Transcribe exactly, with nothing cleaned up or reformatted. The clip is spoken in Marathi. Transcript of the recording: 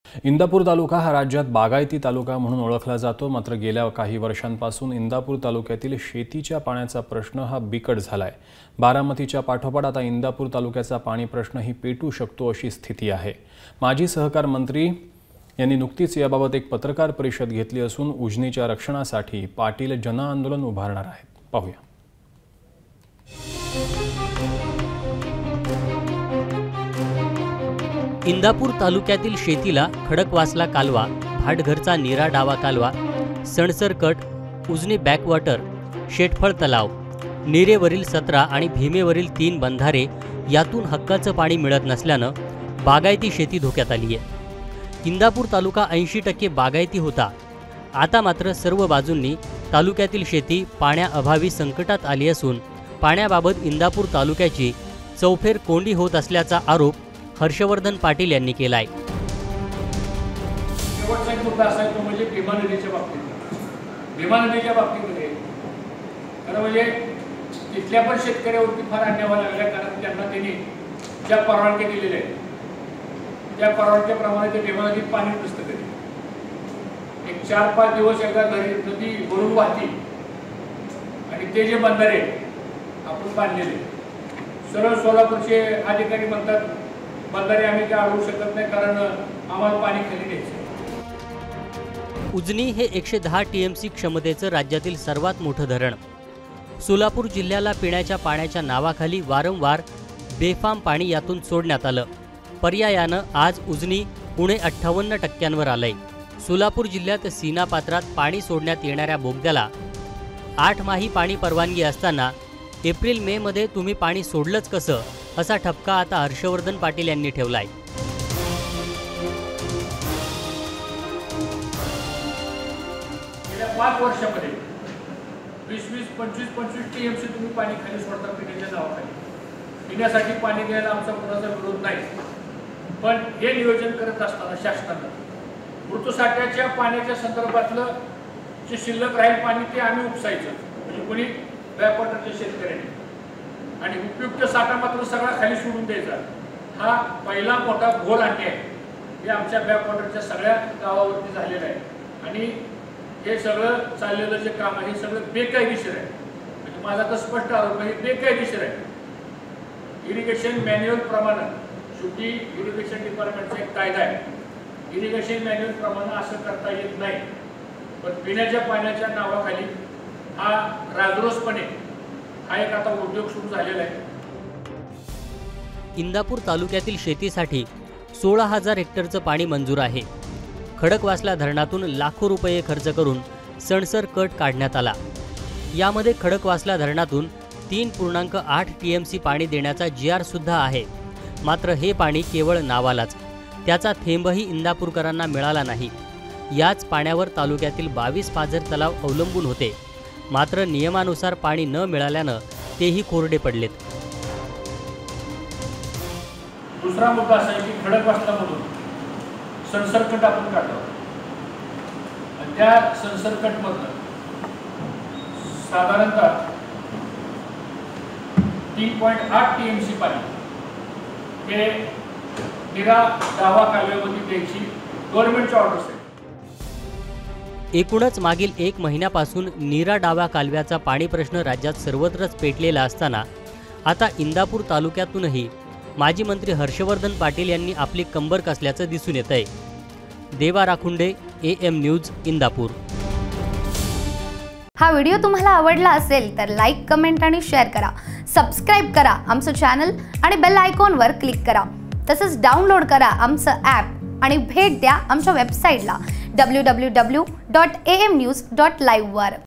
इंदापूर तालुका हा राज्यात बागायती तालुका म्हणून ओळखला जातो। मात्र गेल्या काही वर्षांपासून इंदापूर तालुक्यातील शेतीच्या पाण्याचा प्रश्न हा बिकट झालाय। बारामतीच्या पाठोपाठ आता इंदापूर तालुक्याचा पाणी प्रश्नही पेटू शकतो अशी स्थिती आहे। माजी सहकार मंत्री यांनी नुकतीच याबाबत एक पत्रकार परिषद घेतली असून उजनीच्या रक्षणासाठी पाटील जनआंदोलन उभारणार आहेत। पाहूया। इंदापूर तालुक्यातील शेतीला खडकवासला कालवा, भाटघरचा नीरा डावा कालवा, सणसरकट, उजनी बॅकवॉटर, शेटफळ तलाव, नीरेवरील सतरा आणि भीमेवरील तीन बंधारे यातून हक्काचं पाणी मिळत नसल्यानं बागायती शेती धोक्यात आली आहे। इंदापूर तालुका ऐंशी टक्के बागायती होता। आता मात्र सर्व बाजूंनी तालुक्यातील शेती पाण्याअभावी संकटात आली असून पाण्याबाबत इंदापूर तालुक्याची चौफेर कोंडी होत असल्याचा आरोप हर्षवर्धन पाटील यांनी केलाय। शेवटचा एक मुद्दा असा तो म्हणजे भीमा नदीच्या बाबतीत भीमा नदीच्या बाबतीमध्ये खरं म्हणजे तिथल्या पण शेतकऱ्यावरती फार अन्याय व्हायला लागला, कारण त्यांना त्यांनी ज्या परवानग्या दिलेल्या आहेत त्या परवानग्याप्रमाणे ते भीमा नदीत पाणी नसतं कधी। एक चार पाच दिवस एकदा नदी भरून वाहती आणि ते जे बंधारे आपण बांधलेले सरळ सोलापूरचे अधिकारी म्हणतात बंधारे आम्ही काय अडवू शकत नाही, कारण आम्हाला पाणी खाली द्यायचं। उजनी हे एकशे दहा टीएमसी क्षमतेचं राज्यातील सर्वात मोठं धरण। सोलापूर जिल्ह्याला पिण्याच्या पाण्याच्या नावाखाली वारंवार बेफाम पाणी यातून सोडण्यात आलं। पर्यायानं आज उजनी पुणे अठ्ठावन्न टक्क्यांवर आलंय। सोलापूर जिल्ह्यात सीना पात्रात पाणी सोडण्यात येणाऱ्या बोगद्याला आठ माही पाणी परवानगी असताना एप्रिल मे मध्ये तुम्ही पाणी सोडलंच कसं असा ठपका आता हर्षवर्धन पाटील यांनी ठेवलाय। गेल्या पाच वर्षामध्ये वीस वीस पंचवीस पंचवीस टीएमसी तुम्ही पाणी खाली सोडता पिण्याच्या नावाखाली। पिण्यासाठी पाणी द्यायला आमचा कोणाचा विरोध नाही, पण हे नियोजन करत असताना शासनानं ऋतुसाठ्याच्या पाण्याच्या संदर्भातलं जे शिल्लक राहील पाणी ते आम्ही उपसायचं, म्हणजे कोणी बॅकवॉटरच्या शेतकऱ्यांनी, आणि उपयुक्त साठा मात्र सगळा खाली सोडून द्यायचा। हा पहिला मोठा घोर अन्याय हे आमच्या बॅकवॉटरच्या सगळ्या गावावरती झालेलं आहे, आणि हे सगळं चाललेलं जे काम आहे हे सगळं बेकायदेशीर आहे। म्हणजे माझा तर स्पष्ट आरोप आहे, बेकायदेशीर आहे। इरिगेशन मॅन्युअल प्रमाणे, शेवटी इरिगेशन डिपार्टमेंटचा एक कायदा आहे, इरिगेशन मॅन्युअल प्रमाणे असं करता येत नाही, पण पिण्याच्या पाण्याच्या नावाखाली हा राजरोसपणे हा एक आता उद्योग सुरू झालेला आहे। इंदापूर तालुक्यातील शेतीसाठी सोळा हजार हेक्टरचं पाणी मंजूर आहे। खडकवासला धरणातून लाखो रुपये खर्च करून सणसर कट काढण्यात आला। यामध्ये खडकवासला धरणातून तीन पूर्णांक आठ टीएमसी पाणी देण्याचा जी आर सुद्धा आहे। मात्र हे पाणी केवळ नावालाच, त्याचा थेंबही इंदापूरकरांना मिळाला नाही। याच पाण्यावर तालुक्यातील बावीस पाझर तलाव अवलंबून होते, मात्र नियमानुसार पाणी न मिळाल्यानं तेही कोरडे पडलेत। दुसरा मुद्दा असा आहे की खडकवासलामधून सणसरकट आपण काढतो, आणि त्या सणसरकटमधनं साधारणतः तीन पॉईंट आठ टीएमसी पाणी हे नीरा डावा कालव्यामध्ये द्यायची गव्हर्नमेंटची ऑर्डर्स आहे। एकूणच मागील एक महिन्यापासून नीरा डावा कालव्याचा पाणी प्रश्न राज्यात सर्वत्रच पेटलेला असताना आता इंदापूर तालुक्यातूनही माजी मंत्री हर्षवर्धन पाटील यांनी आपली कंबर कसल्याचं दिसून येतंय। Deva Rakhunde, A M news, Indapur. हा व्हिडिओ तुम्हाला आवडला असेल तर लाईक, कमेंट आणि शेअर करा। सबस्क्राइब करा आमचं चॅनल आणि बेल आयकॉनवर क्लिक करा। तसंच डाउनलोड करा आमचं ॲप आणि भेट द्या आमच्या वेबसाईटला W W W dot A M news dot live वर।